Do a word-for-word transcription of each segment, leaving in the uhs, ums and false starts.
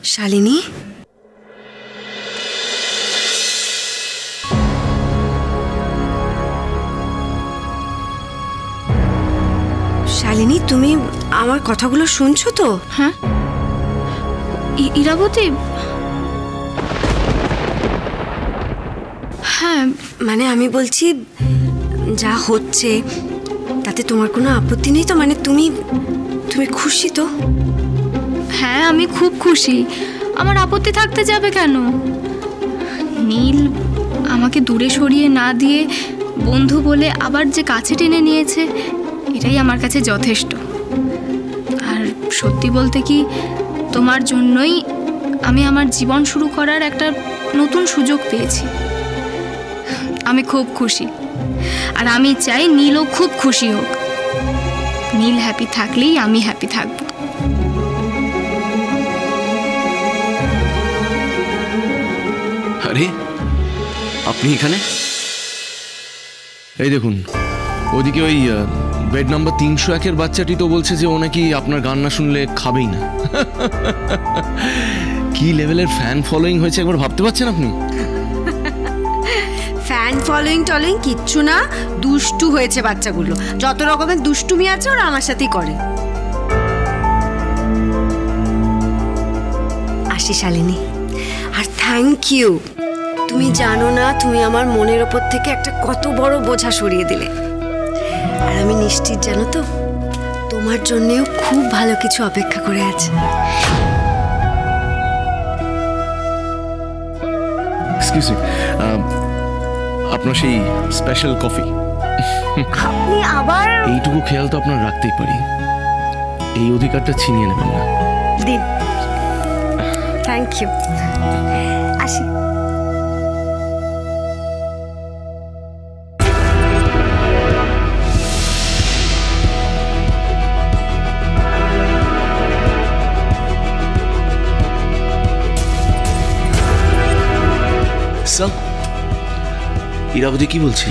শালিনী, শালিনী তুমি আমার কথাগুলো শুনছো তো? হ্যাঁ ইরাবতী, হ্যাঁ মানে আমি বলছি যা হচ্ছে তাতে তোমার কোনো আপত্তি নেই তো? মানে তুমি তুমি খুশি তো? হ্যাঁ আমি খুব খুশি, আমার আপত্তি থাকতে যাবে কেন? নীল আমাকে দূরে সরিয়ে না দিয়ে বন্ধু বলে আবার যে কাছে টেনে নিয়েছে, এটাই আমার কাছে যথেষ্ট। আর সত্যি বলতে কি, তোমার জন্যই আমি আমার জীবন শুরু করার একটা নতুন সুযোগ পেয়েছি। আমি খুব খুশি, আর আমি চাই নীলও খুব খুশি হোক। নীল হ্যাপি থাকলেই আমি হ্যাপি থাকবো। আরে আপনি এখানে? এই দেখুন, ওদিকে ওই বেড নাম্বার তিনশো একের বাচ্চাটি তো বলছে যে ও নাকি আপনার গান না শুনলে খাবেই না। কি লেভেলের ফ্যান ফলোয়িং হয়েছে একবার ভাবতে পারছেন আপনি? ফ্যান ফলোয়িং টলোয়িং কিচ্ছু না, দুষ্টু হয়েছে বাচ্চাগুলো। যত রকমের দুষ্টুমি আছে ওরা আমার সাথেই করে। আসি শালিনী, আর থ্যাংক ইউ। তুমি জানো না তুমি আমার মনের ওপর থেকে একটা কত বড় বোঝা সরিয়ে দিলে। আর আমি নিশ্চিত জানো তো, তোমার জন্যেও খুব ভালো কিছু অপেক্ষা করে আছে। এক্সকিউজ মি, আপনার সেই স্পেশাল কফি। আপনি আবার? এইটুকু খেয়াল তো আপনার রাখতেই পারি, এই অধিকারটা ছিনিয়ে নেবেন না। দিন। Thank you. আসি। ইরাবতী কি বলছিল?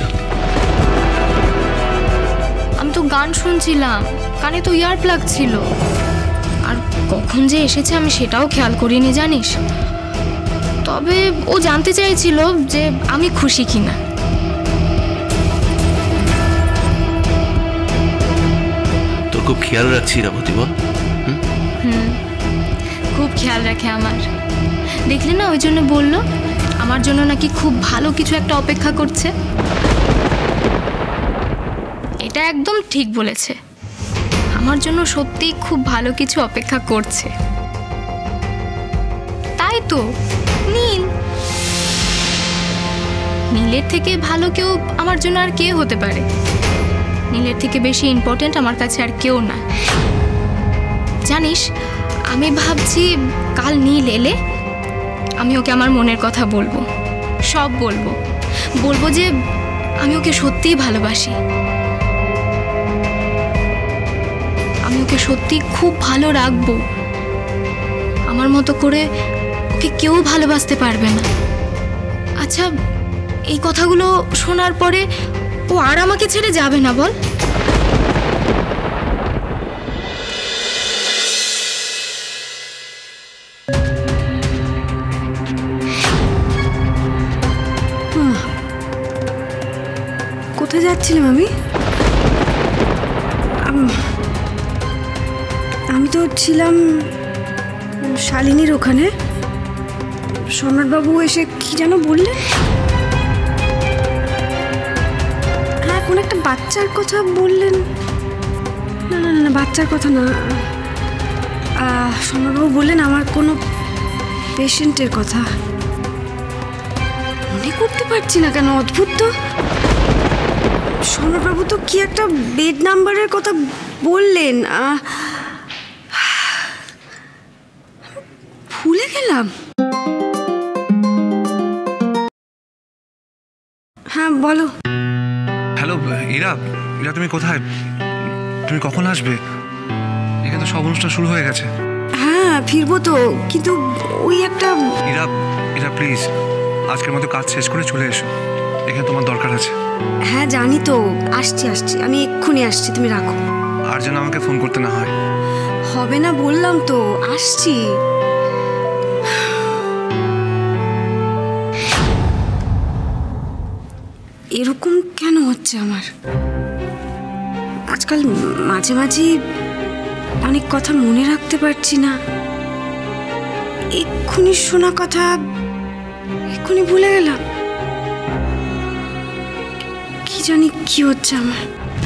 আমি তো গান শুনছিলাম, কানে তো ইয়ার প্লাগ ছিল। আর কখন যে এসেছে আমি সেটাও খেয়াল করিনি জানিস। তবে ও জানতে চাইছিল যে আমি খুশি কিনা। তোর খুব খেয়াল রাখছি ইরাবতী, বল। হুম, খুব খেয়াল রাখে আমার। দেখলি না, ওই জন্য বললো আমার জন্য নাকি খুব ভালো কিছু একটা অপেক্ষা করছে। এটা একদম ঠিক বলেছে, আমার জন্য সত্যি খুব ভালো কিছু অপেক্ষা করছে। তাই তো নীল, নীলের থেকে ভালো কেউ আমার জন্য আর কে হতে পারে? নীলের থেকে বেশি ইম্পর্টেন্ট আমার কাছে আর কেউ না। জানিস, আমি ভাবছি কাল নীল এলে আমি ওকে আমার মনের কথা বলবো, সব বলবো। বলবো যে আমি ওকে সত্যিই ভালোবাসি, আমি ওকে সত্যি খুব ভালো রাখবো। আমার মতো করে ওকে কেউ ভালোবাসতে পারবে না। আচ্ছা, এই কথাগুলো শোনার পরে ও আর আমাকে ছেড়ে যাবে না বল? কোথায় যাচ্ছিলাম আমি? আমি তো ছিলাম শালিনীর ওখানে। সম্রাটবাবু এসে কি যেন বললেন? হ্যাঁ, কোন একটা বাচ্চার কথা বললেন। না না না, বাচ্চার কথা না। সম্রাটবাবু বললেন আমার কোনো পেশেন্টের কথা। মনে করতে পারছি না কেন, অদ্ভুত তো। সম্রাটবাবু তো কি একটা বেড নাম্বারের কথা বললেন, ভুলে গেলাম। হ্যাঁ বলো। হ্যালো ইরা, ইরা তুমি কোথায়? তুমি কখন আসবে? এখানে তো সব অনুষ্ঠান শুরু হয়ে গেছে। হ্যাঁ ফিরবো তো, কিন্তু ওই একটা। ইরা, ইরা প্লিজ আজকের মতো কাজ শেষ করে চলে এসো, এখানে তোমার দরকার আছে। হ্যাঁ জানি তো, আসছি আসছি, আমি এক্ষুনি আসছি, তুমি রাখো। আর যেন আমাকে ফোন করতে না হয়। হবে না বললাম তো, আসছি। এরকম কেন হচ্ছে আমার? আজকাল মাঝে মাঝে অনেক কথা মনে রাখতে পারছি না। এক্ষুনি শোনা কথা এক্ষুনি ভুলে গেলাম। কি জানি কি হচ্ছে আমার।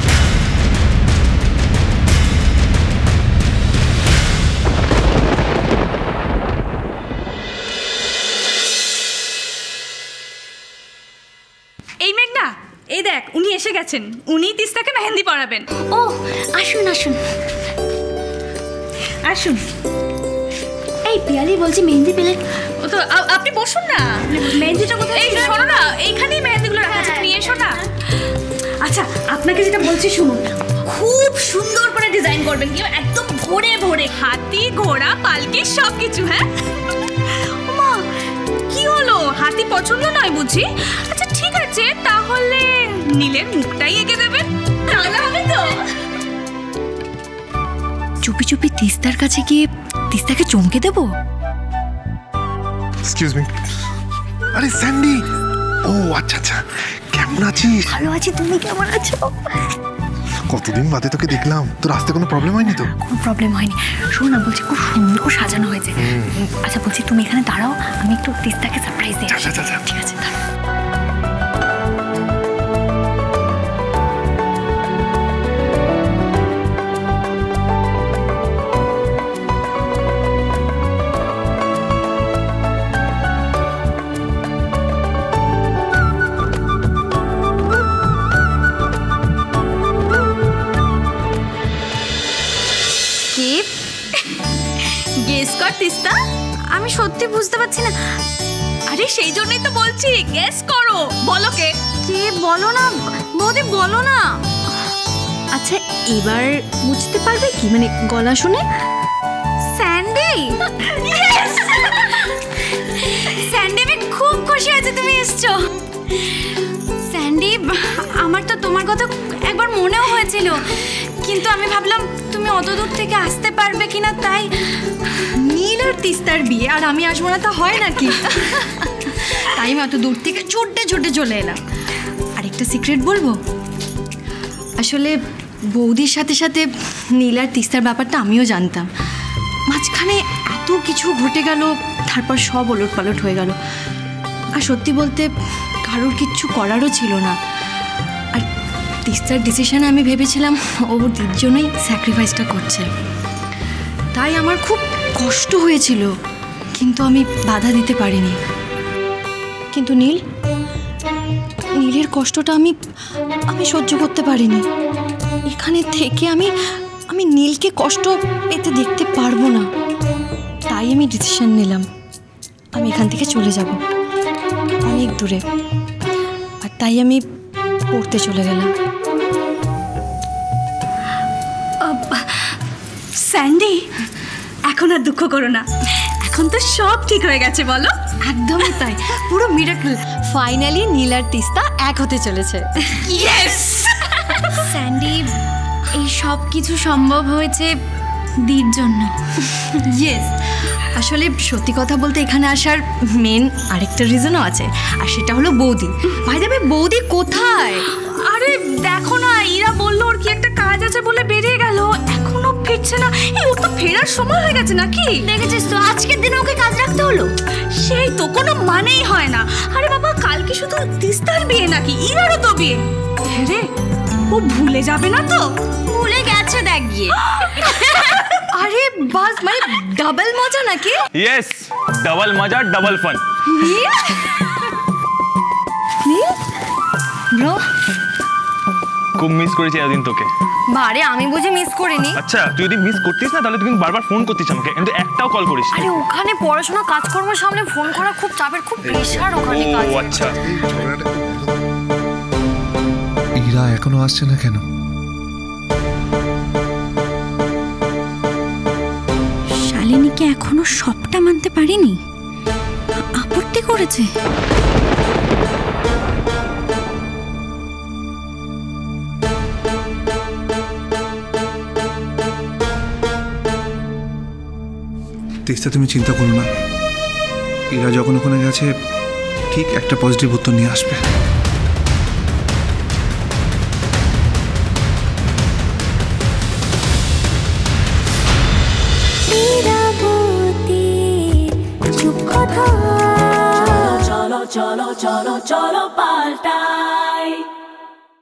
এই মেঘনা, এই দেখ উনি এসে গেছেন। উনি তিস্তাকে মেহেন্দি পরাবেন। ও আসুন আসুন আসুন। এই পিয়ালি বলছি মেহেন্দি পেলে ও তো আ- আপনি বসুন না। মেহেন্দিটা কোথায়? এই শোনো না, এইখানেই মেহেন্দিগুলো রাখা আছে, নিয়ে এসো না। আচ্ছা, আপনাকে যেটা বলছি শুনুন। খুব সুন্দর করে ডিজাইন করবেন, কি একদম ভরে ভরে, হাতি ঘোড়া পালকি সব কিছু। হ্যাঁ মা, কি হলো? হাতি পছন্দ নয় বুঝি? আচ্ছা ঠিক আছে, তাহলে নীলের মুখটাই এঁকে দেবেন, তাহলে হবে তো? চুপি চুপি তিস্তার কাছে গিয়ে তিস্তাকে চমকে দেবো। Excuse me. আরে স্যান্ডি, ও আচ্ছা আচ্ছা, কেমন আছিস? ভালো আছি, তুমি কেমন আছো? কতদিন বাদে তোকে দেখলাম। তোর আসতে কোনো প্রবলেম হয়নি তো? কোনো প্রবলেম হয়নি। শোনো না, বলছি খুব সুন্দর সাজানো হয়েছে। আচ্ছা বলছি তুমি এখানে দাঁড়াও, আমি একটু তিস্তাকে সারপ্রাইজ দিই। আচ্ছা আচ্ছা ঠিক আছে দাঁড়াও। গেস কর তিস্তা। আমি সত্যি বুঝতে পারছি না। আরে সেই জন্যই তো বলছি, গেস করো। বলো কে? কে? বলো না বৌদি, বলো না। আচ্ছা এবার বুঝতে পারবে কি, মানে গলা শুনে? স্যান্ডি। স্যান্ডি, আমি খুব খুশি হয়েছে তুমি এসছো। স্যান্ডি, আমার তো তোমার কথা একবার মনেও হয়েছিল, কিন্তু আমি ভাবলাম তুমি অত দূর থেকে আসতে পারবে কিনা, তাই। নীল আর তিস্তার বিয়ে আর আমি আসবো না, তা হয় নাকি? তাই আমি অত দূর থেকে ছুটে ছুটে চলে এলাম। আর একটা সিক্রেট বলবো, আসলে বৌদির সাথে সাথে নীল আর তিস্তার ব্যাপারটা আমিও জানতাম। মাঝখানে এত কিছু ঘটে গেল, তারপর সব ওলট পালট হয়ে গেল। আর সত্যি বলতে কারোর কিচ্ছু করারও ছিল না। আর তিস্তার ডিসিশনে আমি ভেবেছিলাম ও ওর দিদির জন্যই স্যাক্রিফাইসটা করছে, তাই আমার খুব কষ্ট হয়েছিল, কিন্তু আমি বাধা দিতে পারিনি। কিন্তু নীল নীলের কষ্টটা আমি আমি সহ্য করতে পারিনি। এখানে থেকে আমি আমি নীলকে কষ্ট পেতে দেখতে পারবো না, তাই আমি ডিসিশন নিলাম আমি এখান থেকে চলে যাব অনেক দূরে। আর তাই আমি পড়তে চলে গেলাম। স্যান্ডি, এখন আর দুঃখ করো না, এখন তো সব ঠিক হয়ে গেছে। বলো। একদমই তাই, পুরো মিরাকল। ফাইনালি নীল আর তিস্তা এক হতে চলেছে। ইয়েস। স্যান্ডি, এই সব কিছু সম্ভব হয়েছে দির জন্য। ইয়েস, আসলে সত্যি কথা বলতে এখানে আসার মেন আরেকটা রিজনও আছে, আর সেটা হলো বৌদি। ভাই দেবে, বৌদি কোথায়? আরে দেখো না, ইরা বললো ওর কি একটা কাজ আছে বলে বেরিয়ে গেল, এখনো ফিরছে না। এই ওর তো ফেরার সময় হয়ে গেছে নাকি? দেখেছিস তো, আজকের দিনে ওকে কাজ রাখতে হলো। সেই তো, কোনো মানেই হয় না। আরে বাবা, কালকে শুধু তিস্তার বিয়ে নাকি, ইরারও তো বিয়ে। হ্যাঁ রে, ও ভুলে যাবে না তো? ভুলে গেছে দেখ গিয়ে। আরে বাস, মানে ডাবল মজা নাকি? यस डबल मजा double fun. Neel Neel bro, খুব মিস করেছি এতদিন তোকে। বারে আমি বুঝি মিস করিনি। আচ্ছা তুই যদি মিস করতিস না তাহলে তুই কিন্তু বারবার ফোন করতিস আমাকে, কিন্তু একটাও কল করিস না। আরে ওখানে পড়াশোনা কাজকর্ম সামনে ফোন করা খুব চাপের, খুব প্রেশার ওখানে কাজ। ও আচ্ছা। ইরা এখনো আসছে না কেন? শালিনীকে এখনো সবটা মানতে পারিনি, আপত্তি করেছে। তিস্তা, তুমি চিন্তা করো না, ইরা যখন ওখানে গেছে ঠিক একটা পজিটিভ উত্তর নিয়ে আসবে। কথা। চলো চলো চলো চলো চলো পাল্টাই।